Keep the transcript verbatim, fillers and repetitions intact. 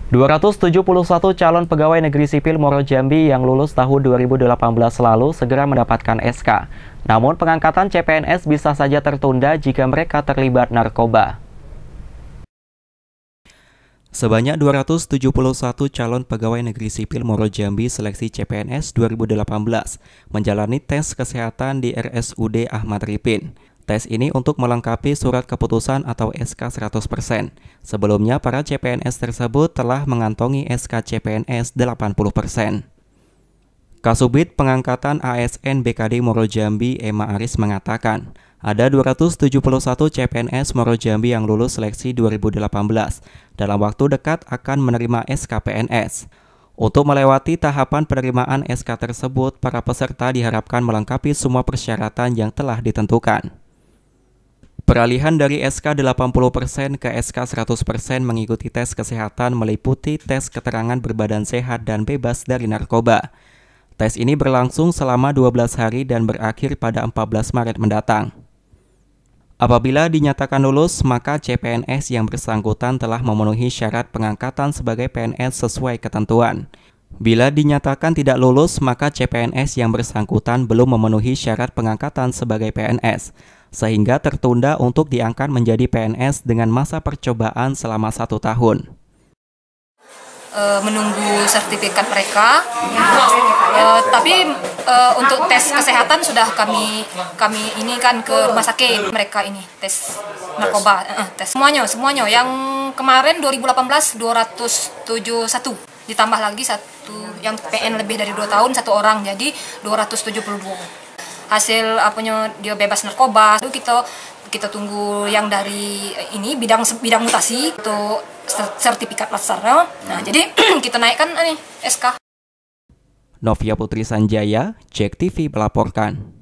dua ratus tujuh puluh satu calon pegawai negeri sipil Muaro Jambi yang lulus tahun dua ribu delapan belas lalu segera mendapatkan S K. Namun pengangkatan C P N S bisa saja tertunda jika mereka terlibat narkoba. Sebanyak dua ratus tujuh puluh satu calon pegawai negeri sipil Muaro Jambi seleksi C P N S dua ribu delapan belas menjalani tes kesehatan di R S U D Ahmad Ripin. Tes ini untuk melengkapi surat keputusan atau S K seratus persen. Sebelumnya, para C P N S tersebut telah mengantongi S K C P N S delapan puluh persen. Kasubit Pengangkatan A S N B K D Muaro Jambi, Emma Aris mengatakan, ada dua ratus tujuh puluh satu C P N S Muaro Jambi yang lulus seleksi dua ribu delapan belas. Dalam waktu dekat akan menerima S K P N S. Untuk melewati tahapan penerimaan S K tersebut, para peserta diharapkan melengkapi semua persyaratan yang telah ditentukan. Peralihan dari S K delapan puluh persen ke S K seratus persen mengikuti tes kesehatan meliputi tes keterangan berbadan sehat dan bebas dari narkoba. Tes ini berlangsung selama dua belas hari dan berakhir pada empat belas Maret mendatang. Apabila dinyatakan lulus, maka C P N S yang bersangkutan telah memenuhi syarat pengangkatan sebagai P N S sesuai ketentuan. Bila dinyatakan tidak lulus, maka C P N S yang bersangkutan belum memenuhi syarat pengangkatan sebagai P N S, sehingga tertunda untuk diangkat menjadi P N S dengan masa percobaan selama satu tahun. E, menunggu sertifikat mereka, e, tapi e, untuk tes kesehatan sudah kami kami ini kan ke rumah sakit mereka ini tes narkoba, e, tes semuanya semuanya yang kemarin dua ribu delapan belas dua ratus tujuh puluh satu ditambah lagi satu yang P N lebih dari dua tahun satu orang jadi dua ratus tujuh puluh dua. Hasil apanya dia bebas narkoba itu kita kita tunggu yang dari ini bidang bidang mutasi untuk sertifikat laksana. Nah, jadi kita naikkan ini S K. Novia Putri Sanjaya, Jack T V melaporkan.